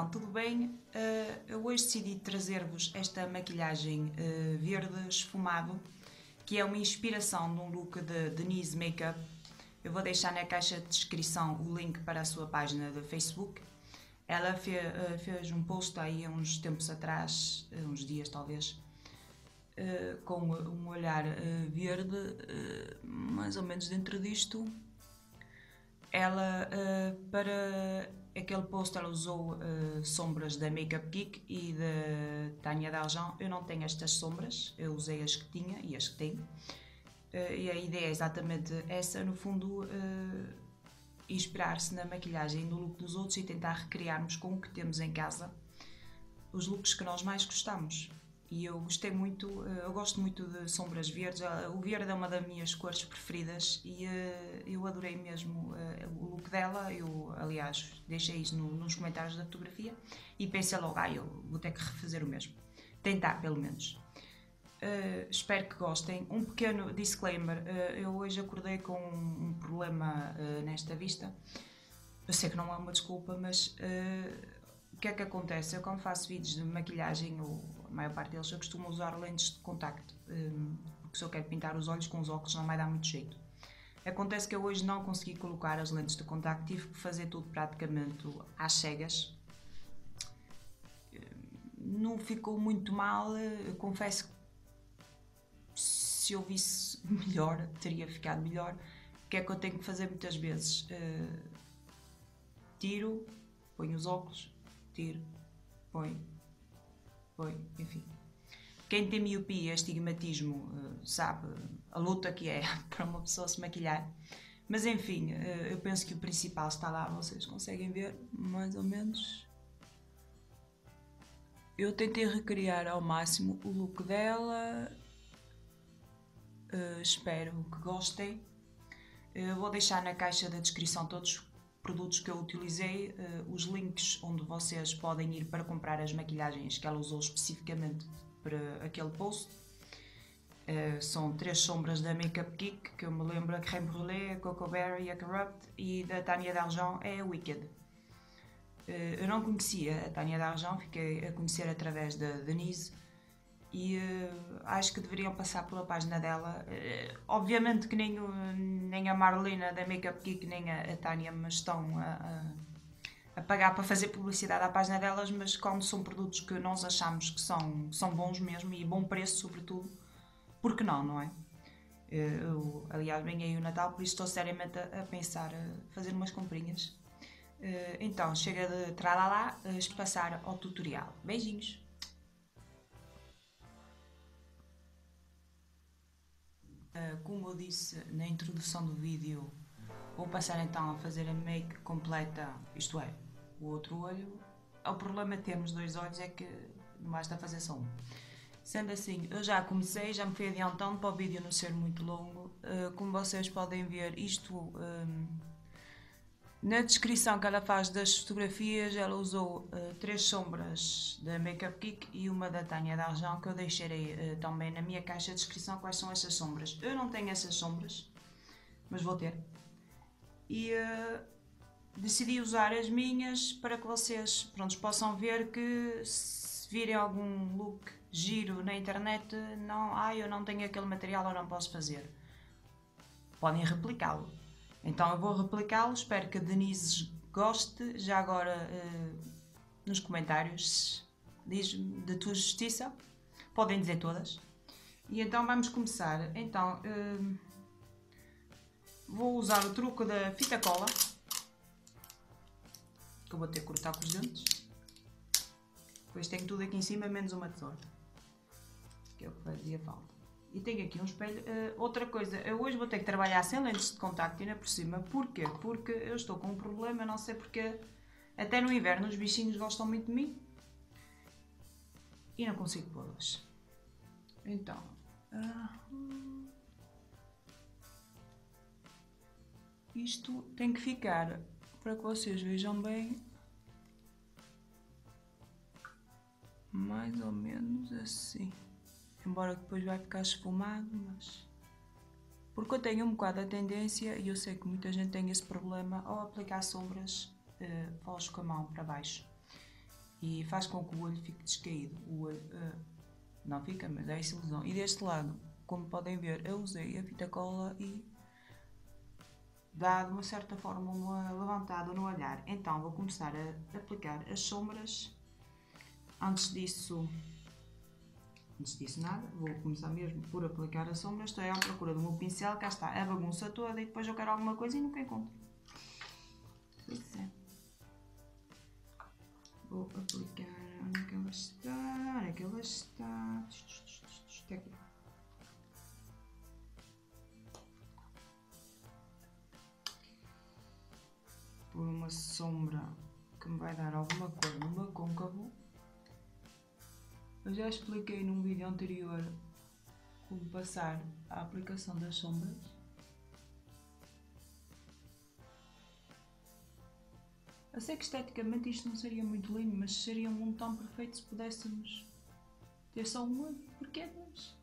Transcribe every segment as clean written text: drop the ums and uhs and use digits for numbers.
Então, tudo bem? Eu hoje decidi trazer-vos esta maquilhagem verde esfumado, que é uma inspiração de um look de Denise Makeup. Eu vou deixar na caixa de descrição o link para a sua página de Facebook. Ela fez um post aí há uns tempos atrás, uns dias talvez, com um olhar verde, mais ou menos dentro disto. Ela, para aquele post, ela usou sombras da Makeup Geek e da Tânia D'Argent. Eu não tenho estas sombras, eu usei as que tinha e as que tenho. E a ideia é exatamente essa, no fundo, inspirar-se na maquilhagem e no look dos outros e tentar recriarmos com o que temos em casa os looks que nós mais gostamos. E eu gostei muito, eu gosto muito de sombras verdes, o verde é uma das minhas cores preferidas e eu adorei mesmo o look dela. Eu, aliás, deixei isso nos comentários da fotografia e pensei logo, eu vou ter que refazer o mesmo, tentar pelo menos. Espero que gostem. Um pequeno disclaimer, eu hoje acordei com um problema nesta vista. Eu sei que não é uma desculpa, mas o que é que acontece? Eu, quando faço vídeos de maquilhagem, a maior parte deles, eu costumo usar lentes de contacto, porque se eu quero pintar os olhos com os óculos não vai dar muito jeito. Acontece que eu hoje não consegui colocar as lentes de contacto, tive que fazer tudo praticamente às cegas. Não ficou muito mal, eu confesso que se eu visse melhor, teria ficado melhor. O que é que eu tenho que fazer muitas vezes? Tiro, ponho os óculos, tiro, põe, enfim. Quem tem miopia e astigmatismo sabe a luta que é para uma pessoa se maquilhar. Mas enfim, eu penso que o principal está lá, vocês conseguem ver mais ou menos. Eu tentei recriar ao máximo o look dela, espero que gostem. Vou deixar na caixa da descrição todos os produtos que eu utilizei, os links onde vocês podem ir para comprar as maquilhagens que ela usou especificamente para aquele post. São 3 sombras da Makeup Geek, que eu me lembro: a Crème Brûlée, a Cocoa Berry e a Corrupt, e da Tânia D'Argent é a Wicked. Eu não conhecia a Tânia D'Argent, fiquei a conhecer através da Denise e acho que deveriam passar pela página dela. Obviamente que nem a Marlena da Makeup Geek nem a Tânia me estão a pagar para fazer publicidade à página delas, mas como são produtos que nós achamos que são bons mesmo e bom preço sobretudo, por que não, não é? Aliás, vem aí o Natal, por isso estou seriamente a pensar fazer umas comprinhas. Então, chega de tralalá, passar ao tutorial. Beijinhos! Como eu disse na introdução do vídeo, vou passar então a fazer a make completa, isto é, o outro olho. O problema de termos 2 olhos é que não basta fazer só um. Sendo assim, eu já comecei, já me fui adiantando para o vídeo não ser muito longo. Como vocês podem ver, isto na descrição que ela faz das fotografias, ela usou 3 sombras da Makeup Geek e uma da Tânia D'Argent, que eu deixarei também na minha caixa de descrição quais são essas sombras. Eu não tenho essas sombras, mas vou ter. E decidi usar as minhas para que vocês possam ver que, se virem algum look giro na internet, eu não tenho aquele material, eu não posso fazer. Podem replicá-lo. Então eu vou replicá-lo, espero que a Denise goste. Já agora, nos comentários, diz-me de tua justiça, podem dizer todas. E então vamos começar. Então, vou usar o truque da fita cola, que eu vou ter que cortar com os dentes. Depois tenho tudo aqui em cima, menos uma tesoura, que é o que fazia falta. E tenho aqui um espelho. Outra coisa, eu hoje vou ter que trabalhar sem lentes de contacto ainda por cima. Porquê? Porque eu estou com um problema, não sei porque. Até no inverno os bichinhos gostam muito de mim e não consigo pô-las. Então, isto tem que ficar, para que vocês vejam bem, mais ou menos assim. Embora depois vai ficar esfumado, mas... Porque eu tenho um bocado a tendência, e eu sei que muita gente tem esse problema, ao aplicar sombras, falo com a mão para baixo. e faz com que o olho fique descaído. O olho não fica, mas é essa ilusão. E deste lado, como podem ver, eu usei a fita cola e dá de uma certa forma uma levantada no olhar. Então vou começar a aplicar as sombras. Antes disso nada, vou começar mesmo por aplicar as sombras. Estou à procura do meu pincel, cá está a bagunça toda e depois eu quero alguma coisa e nunca encontro. Pois é. Vou aplicar, onde é que ela está? Onde é que ela está? Está aqui. Por uma sombra que me vai dar alguma cor no meu côncavo. Eu já expliquei num vídeo anterior como passar a aplicação das sombras. Eu sei que esteticamente isto não seria muito lindo, mas seria um mundo tão perfeito se pudéssemos ter só um olho. Porquê dois?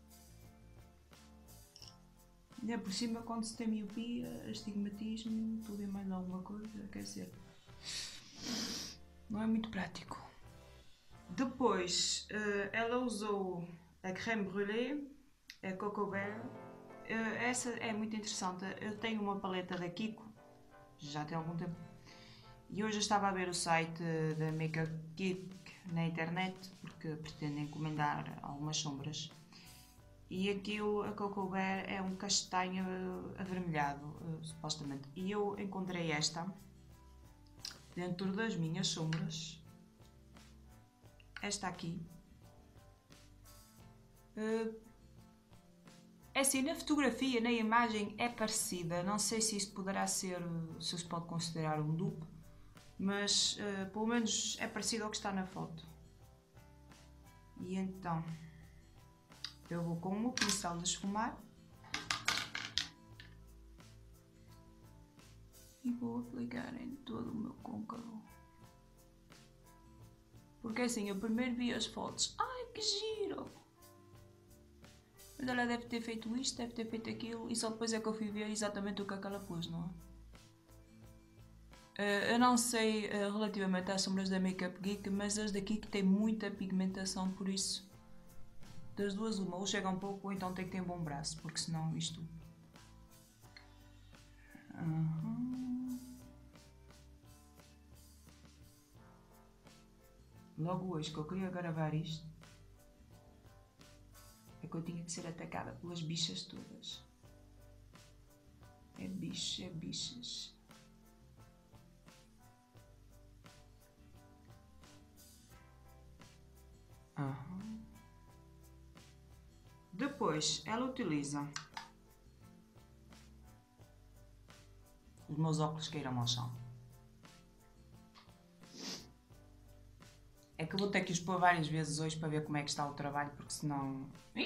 E é por cima, quando se tem miopia, astigmatismo, tudo e mais alguma coisa, quer dizer, não é muito prático. Depois, ela usou a crème brûlée, a Coco Bear. Essa é muito interessante. Eu tenho uma paleta da Kiko, já tem algum tempo. E hoje eu estava a ver o site da Makeup Geek na internet, porque pretendo encomendar algumas sombras. E aquilo, a Coco Bear, é um castanho avermelhado, supostamente. E eu encontrei esta dentro das minhas sombras. Esta aqui. É assim, na fotografia, na imagem é parecida. Não sei se isto poderá ser, se se pode considerar um dupe, mas pelo menos é parecido ao que está na foto. E então eu vou com o pincel de esfumar e vou aplicar em todo o meu côncavo. Porque assim, eu primeiro vi as fotos, ai que giro! Mas ela deve ter feito isto, deve ter feito aquilo, e só depois é que eu fui ver exatamente o que é que ela pôs, não é? Eu não sei relativamente às sombras da Makeup Geek, mas as daqui que têm muita pigmentação, por isso das duas uma, ou chega um pouco ou então tem que ter um bom braço, porque senão isto... Logo hoje que eu queria gravar isto, é que eu tinha que ser atacada pelas bichas todas. É bicho, é bichas. Depois, ela utiliza os meus óculos caíram ao chão. É que eu vou ter que os pôr várias vezes hoje para ver como é que está o trabalho, porque senão...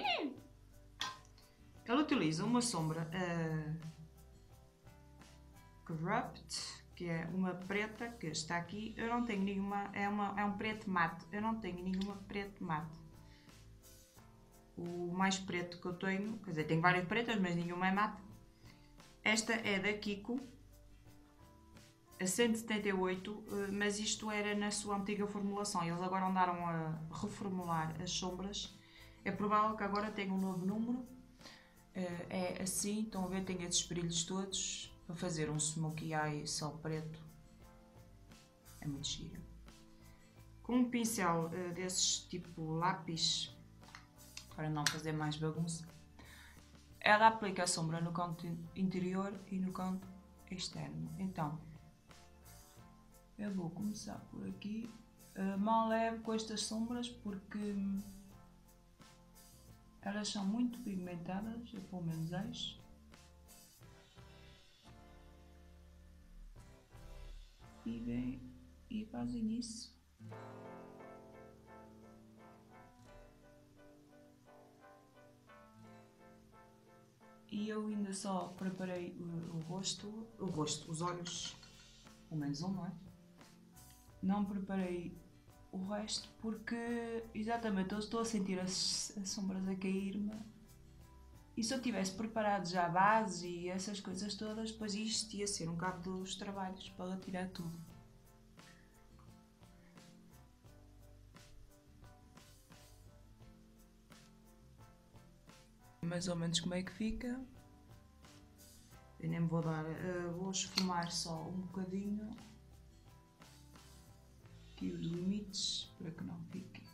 Ela utiliza uma sombra Corrupt, que é uma preta, que está aqui. Eu não tenho nenhuma, é um preto mate. Eu não tenho nenhuma preto mate. O mais preto que eu tenho, quer dizer, tenho várias pretas, mas nenhuma é mate. Esta é da Kiko, a 178, mas isto era na sua antiga formulação. Eles agora andaram a reformular as sombras. É provável que agora tenha um novo número. É assim, estão a ver, tem esses brilhos todos para fazer um smokey eye só preto. É muito giro. Com um pincel desses tipo lápis, para não fazer mais bagunça, ela aplica a sombra no canto interior e no canto externo. Então, eu vou começar por aqui, mal leve com estas sombras porque elas são muito pigmentadas, eu pelo menos acho. E vem e fazem isso. E eu ainda só preparei os olhos, pelo menos um, não é? Não preparei o resto porque, exatamente, eu estou a sentir as sombras a cair-me. E se eu tivesse preparado já a base e essas coisas todas, depois isto ia ser um cabo dos trabalhos para retirar tudo. mais ou menos como é que fica. Eu nem me vou dar, vou esfumar só um bocadinho aqui os limites para que não fique.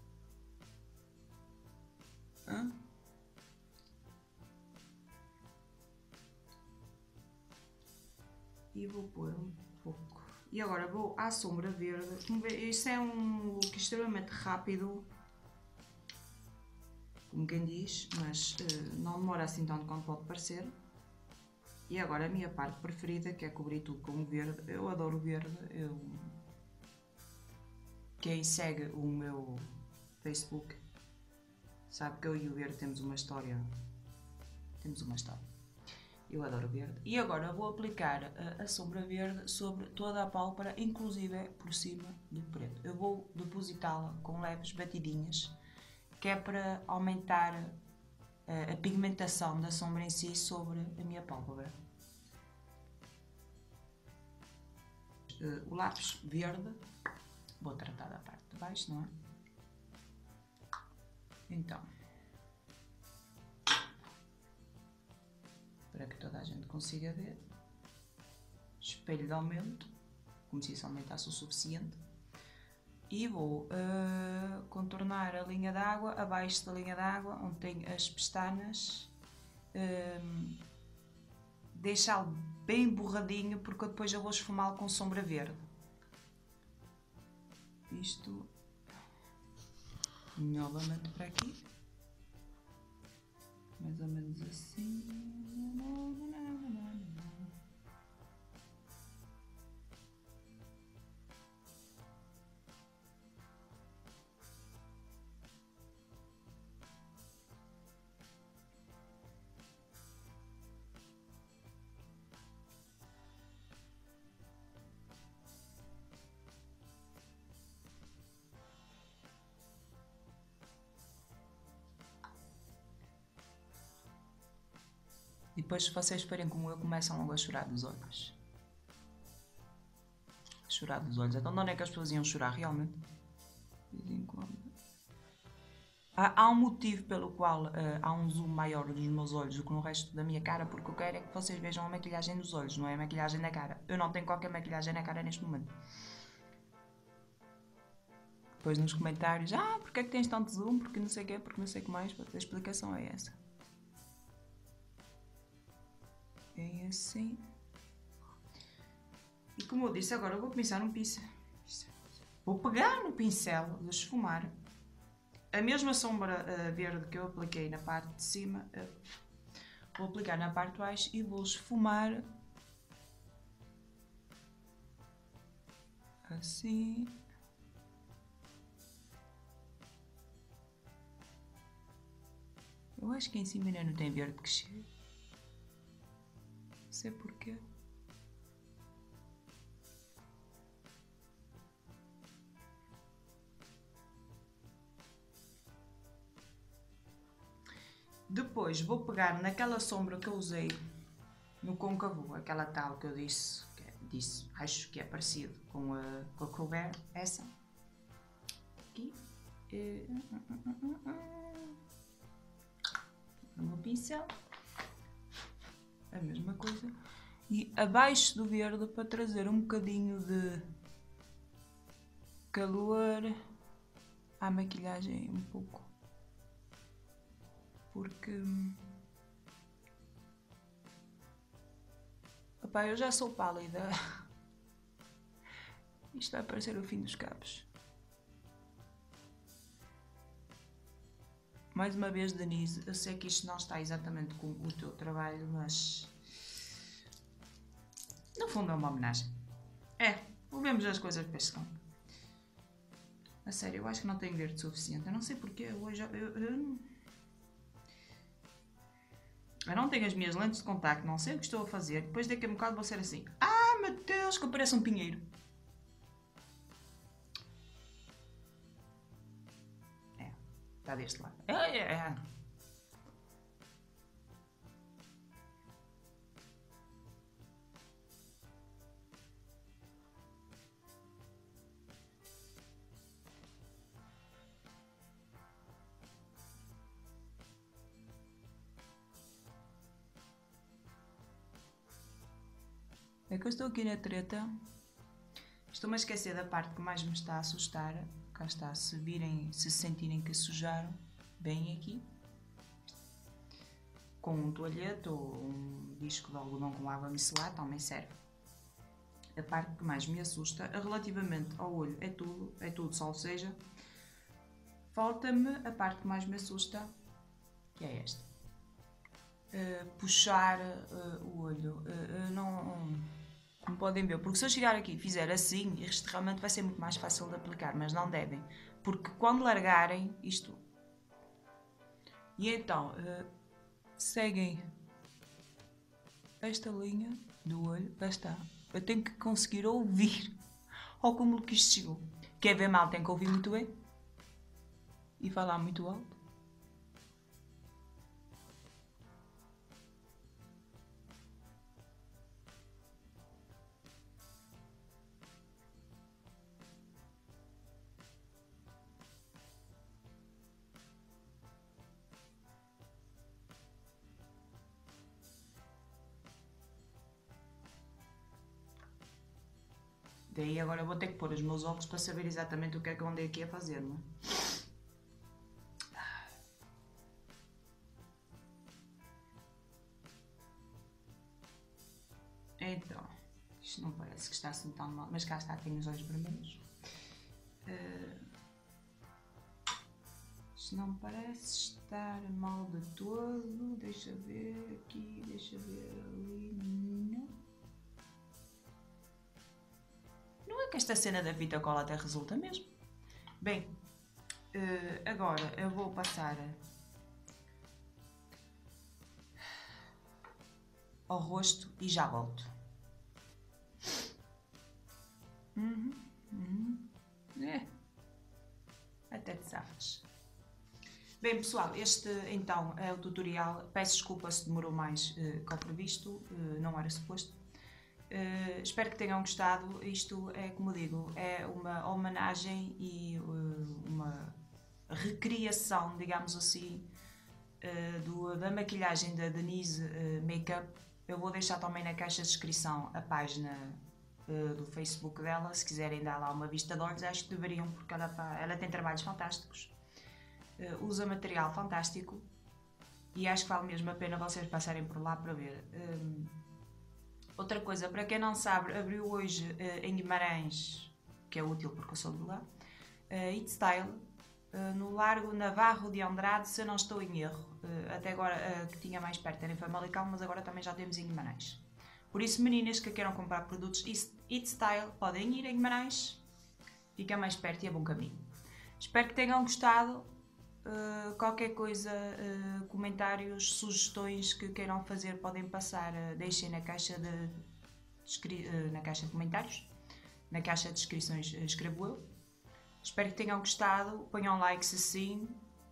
E vou pôr um pouco. E agora vou à sombra verde. Isto é um look extremamente rápido, como quem diz, mas não demora assim tanto quanto pode parecer. E agora a minha parte preferida, que é cobrir tudo com o verde. Eu adoro verde. Quem segue o meu Facebook sabe que eu e o verde temos uma história. Eu adoro verde. E agora vou aplicar a sombra verde sobre toda a pálpebra, inclusive por cima do preto. Eu vou depositá-la com leves batidinhas, que é para aumentar a pigmentação da sombra em si sobre a minha pálpebra. O lápis verde, vou tratar da parte de baixo, não é? Então, para que toda a gente consiga ver, espelho de aumento, como se isso aumentasse o suficiente, e vou contornar a linha d'água, abaixo da linha d'água, onde tem as pestanas, deixá-lo bem borradinho, porque depois eu vou esfumá-lo com sombra verde. Isto novamente para aqui, mais ou menos assim. E depois, se vocês forem como eu, começam logo a chorar dos olhos. Chorar dos olhos. Então, de onde é que as pessoas iam chorar realmente? De vez em quando. Há um motivo pelo qual há um zoom maior dos meus olhos do que no resto da minha cara, porque eu quero é que vocês vejam a maquilhagem dos olhos, não é a maquilhagem na cara. Eu não tenho qualquer maquilhagem na cara neste momento. Depois nos comentários, porque é que tens tanto zoom, porque não sei o quê, porque não sei o que mais, a explicação é essa. É assim. E como eu disse, agora eu vou começar um pincel. Vou pegar no pincel de esfumar a mesma sombra verde que eu apliquei na parte de cima, vou aplicar na parte de baixo e vou esfumar assim. Eu acho que em cima ainda não tem verde que chegue. Não sei porquê. Depois vou pegar naquela sombra que eu usei no côncavo, aquela tal que eu disse, acho que é parecido com a Colbert, essa. Aqui. No meu pincel. A mesma coisa. E abaixo do verde para trazer um bocadinho de calor à maquilhagem um pouco. Porque opá, eu já sou pálida. Isto vai parecer o fim dos cabos. Mais uma vez, Denise, eu sei que isto não está exatamente com o teu trabalho, mas no fundo é uma homenagem. Levemos as coisas para este lado. A sério, eu acho que não tenho verde suficiente. Eu não sei porque hoje eu não tenho as minhas lentes de contacto, não sei o que estou a fazer. Depois daqui a um bocado vou ser assim. Meu Deus, que eu pareço um pinheiro. Está deste lado. É que eu estou aqui na treta. Estou-me a esquecer da parte que mais me está a assustar. Cá está, se virem, se sentirem que sujaram, bem aqui. Com um toalhete ou um disco de algodão com água micelar também serve. A parte que mais me assusta, relativamente ao olho, é tudo, só seja, falta-me a parte que mais me assusta, que é esta. Puxar o olho. Não podem ver, porque se eu chegar aqui e fizer assim, isto realmente vai ser muito mais fácil de aplicar, mas não devem, porque quando largarem isto, e então seguem esta linha do olho, cá está. Eu tenho que conseguir ouvir ao cúmulo que isto chegou. Quer ver mal, tem que ouvir muito bem e falar muito alto. Daí agora eu vou ter que pôr os meus óculos para saber exatamente o que é que eu andei aqui a fazer, não é? Então, isto não parece que está assim tão mal, mas cá está, tenho os olhos vermelhos. Isto não parece estar mal de todo. Deixa ver aqui, deixa ver ali. Não é que esta cena da fita cola até resulta mesmo. Bem, agora eu vou passar ao rosto e já volto. Até te safas. Bem pessoal, este então é o tutorial. Peço desculpa se demorou mais que o previsto, não era suposto. Espero que tenham gostado. Isto é, como digo, é uma homenagem e uma recriação, digamos assim, da maquilhagem da Denise Makeup. Eu vou deixar também na caixa de descrição a página do Facebook dela, se quiserem dar lá uma vista de olhos. Acho que deveriam, porque ela tem trabalhos fantásticos, usa material fantástico e acho que vale mesmo a pena vocês passarem por lá para ver. Outra coisa, para quem não sabe, abriu hoje em Guimarães, que é útil porque eu sou de lá, It Style, no Largo Navarro de Andrade, se eu não estou em erro. Até agora que tinha mais perto era em Famalicão, mas agora também já temos em Guimarães. Por isso, meninas que queiram comprar produtos It Style, podem ir em Guimarães, fica mais perto e é bom caminho. Espero que tenham gostado. Qualquer coisa, comentários, sugestões que queiram fazer, podem passar, deixem na caixa de comentários, na caixa de descrições escrevo eu. Espero que tenham gostado, ponham like se sim,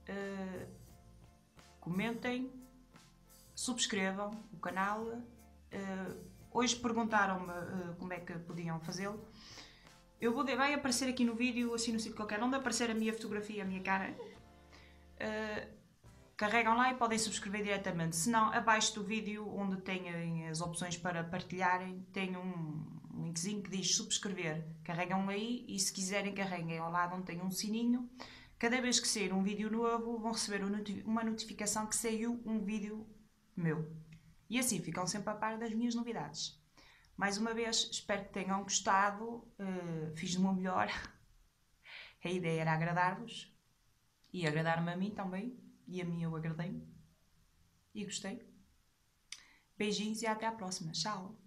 comentem, subscrevam o canal. Hoje perguntaram-me como é que podiam fazê-lo. Vai aparecer aqui no vídeo, assim no sítio qualquer, onde aparecer a minha fotografia, a minha cara. Carregam lá e podem subscrever diretamente. Se não, abaixo do vídeo, onde têm as opções para partilharem, tem um linkzinho que diz subscrever. Carregam aí e, se quiserem, carreguem ao lado onde tem um sininho. Cada vez que sair um vídeo novo, vão receber uma notificação que saiu um vídeo meu. E assim ficam sempre a par das minhas novidades. Mais uma vez, espero que tenham gostado. Fiz do meu melhor. A ideia era agradar-vos. E agradar-me a mim também. E a mim eu agradei-me. E gostei. Beijinhos e até à próxima. Tchau!